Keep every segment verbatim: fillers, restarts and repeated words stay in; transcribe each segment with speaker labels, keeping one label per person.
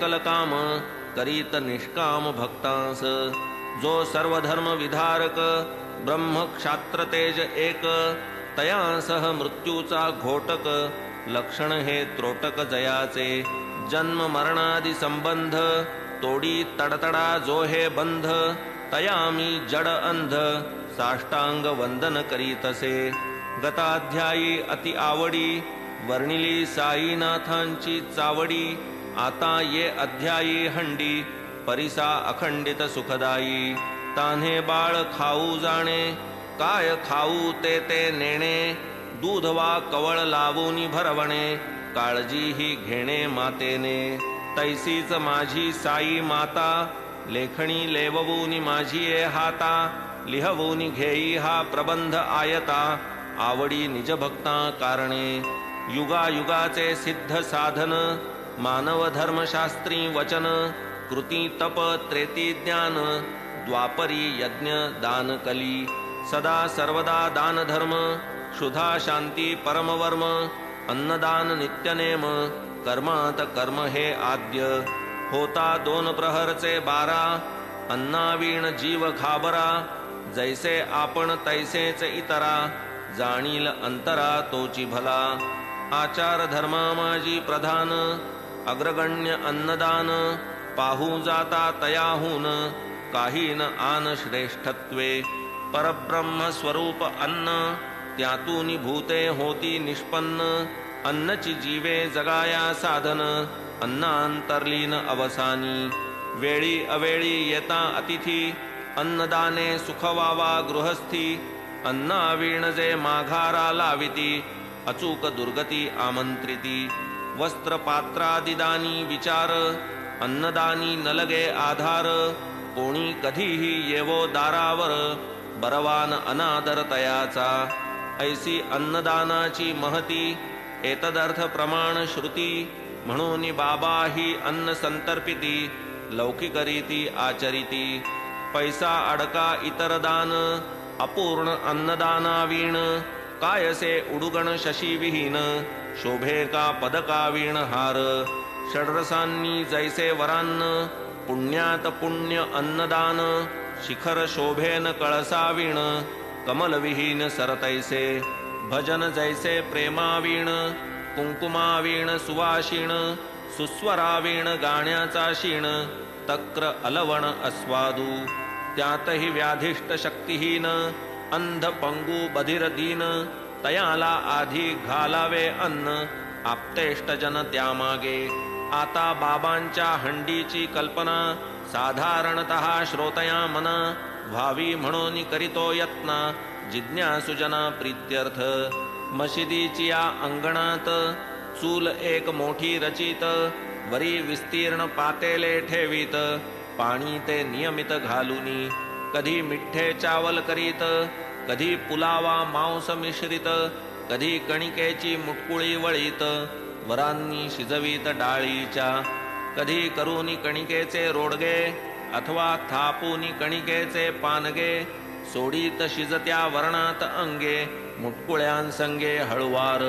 Speaker 1: सकल काम करीत निष्काम भक्तांस। जो सर्वधर्म विधारक ब्रह्म क्षात्र तेज एक, तयांसह मृत्यूचा घोटक लक्षण हे त्रोटक जयाचे। जन्म मरणादि संबंध तोडी तडतडा जो हे बंध, तयामी जड अंध साष्टांग वंदन करीतसे। गताध्यायी अति आवडी वर्णिली साईनाथांची चावडी, आता ये अध्यायी हंडी परिसा अखंडित सुखदायी। तान्हे बाळ खाऊ जाणे काय खाऊ ते ते नेणे, दूध वा कवळ लावूनी भरवणे काळजी ही घेणे मातेने। तैसीच माझी साई माता लेखणी लेववूनी माझी ए हाता, लिहवूनी घेई हा प्रबंध आयता आवडी निज भक्ता कारणे। युगा युगाचे सिद्ध साधन मानव धर्मशास्त्री वचन, कृती तप त्रेती ज्ञान द्वापरी यज्ञ दान कली। सदा सर्वदा दान धर्म क्षुधा शांती परमवर्म, अन्नदान नित्यनेम कर्मात कर्म हे आद्य। होता दोन प्रहरचे बारा अन्नावीण जीव घाबरा, जैसे आपण तैसेच इतरा जाणील अंतरा तोची भला। आचार धर्मा माझी प्रधान अग्रगण्य अन्नदान, पाहू जाता तयाहून काही न आन श्रेष्ठत्वे। परब्रह्म स्वरूप अन्न त्यातून भूते होती निष्पन्न, अन्नची जीवे जगाया साधन अन्नांतर्लीन अवसानी। वेळी अवेळी येता अतिथी अन्नदाने सुखवावा गृहस्थी, अन्नावीण जे माघारा लाविती अचूक दुर्गती आमंत्रिती। वस्त्र पात्रादिदानी विचार अन्नदानी नलगे आधार, कोणी कधीही येवो दारावर बरवान अनादर तयाचा। ऐसी अन्नदानाची महती एतदर्थ प्रमाण श्रुती, म्हणून बाबा ही अन्न संतर्पिती लौकिकरीती आचरिती। पैसा अडका इतर दान अपूर्ण अन्नदानावीण, कायसे उडुगण शशी विहीन शोभे का पदका वीण हार। षड्रसांनी जैसे वरान्न पुण्यात पुण्य अन्नदान, शिखर शोभेन कळसावीण कमलविहीन सरतैसे। भजन जैसे प्रेमावीण कुंकुमावीण सुवाशीण, सुस्वरावीण गाण्याचा शीण तक्र अलवण अस्वादू। त्यातही व्याधिष्ट शक्तिहीन अंध पंगू बधिर दीन, तयाला आधी घालावे अन्न आप्तेष्टजन त्यामागे। आता बाबांच्या हंडीची कल्पना साधारणतः श्रोतया मना, व्हावी म्हणून करीतो यत्न जिज्ञासुजना प्रीत्यर्थ। मशिदीची या अंगणात चूल एक मोठी रचित, वरी विस्तीर्ण पातेले ठेवीत पाणी ते नियमित घालूनी। कधी मिठ्ठे चावल करीत, कधी पुलावा मांस मिश्रित, कधी कणिकेची मुटकुळी वळीत वरांनी शिजवीत डाळीच्या। कधी करूनी कणिकेचे रोडगे अथवा थापूनी कणिकेचे पानगे, सोडीत शिजत्या वर्णात अंगे मुटकुळ्यांसंगे हळुवार।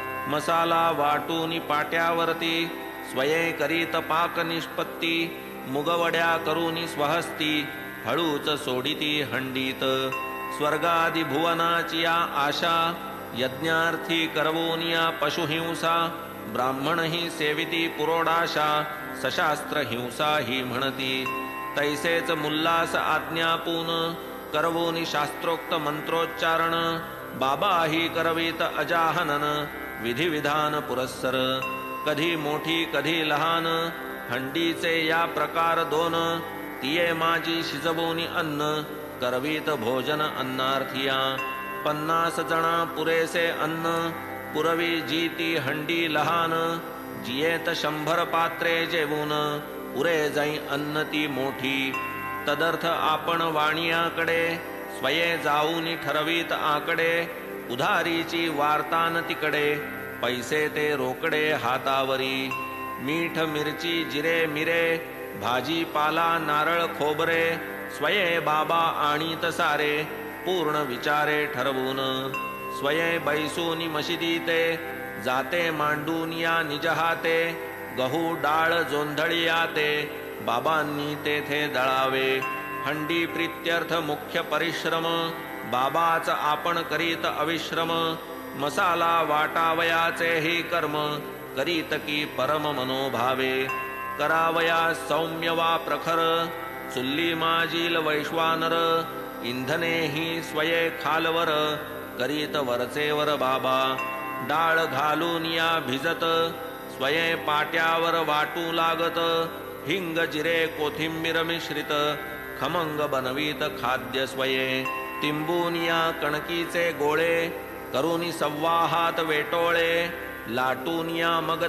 Speaker 1: मसाला वाटूनी पाट्यावरती स्वये करीत पाक निष्पत्ती, मुगवड्या करूनी स्वहस्ती हळूच सोडिती हंडीत। स्वर्गादि भुवनाची या आशा यज्ञार्थी करवोनिया पशुहिंसा, ब्राह्मण ही सेविती पुरोडाशा सशास्त्र हिंसा ही म्हणती। तैसेच मुल्लास आज्ञापून करवोनी शास्त्रोक्त मंत्रोच्चारण, बाबा ही करवीत अजाहनन विधिविधान पुरस्सर। कधी मोठी कधी लहान हंडीचे या प्रकार दोन, तिये माझी शिजवोनी अन्न करवीत भोजन अन्नार्थिया। पन्नास जना पुरेसे अन्न पुरवी जीती हंडी लहान, जियेत शंभर पात्रे जेवून पुरे जाई अन्न ती मोठी। तदर्थ आपण वाणियाकडे स्वये जाऊनी ठरवीत आकडे, उधारीची वार्तान तिकडे पैसे ते रोकडे हातावरी। मीठ मिरची जिरे मिरे भाजीपाला नारळ खोबरे, स्वये बाबा आणीत सारे पूर्ण विचारे ठरवून। स्वये बैसूनी मशिदीते जाते मांडून या निज हाते, गहू डाळ जोंधळिया ते बाबांनी तेथे दळावे. हंडी प्रीत्यर्थ मुख्य परिश्रम बाबाच आपण करीत अविश्रम. मसाला वाटावयाचे ही कर्म करीत की परम मनोभावे. करावया सौम्य वा प्रखर चुल्ली माजील वैश्वानर. इंधने ही स्वये खालवर करीत वरचेवर बाबा. डाळ घालून या भिजत स्वये पाट्यावर वाटू लागत. हिंग जिरे कोथिंबीर मिश्रित खमंग बनवीत खाद्य स्वये. तिंबून या कणकीचे गोळे करून सव्वा हात वेटोळे. लाटून या मग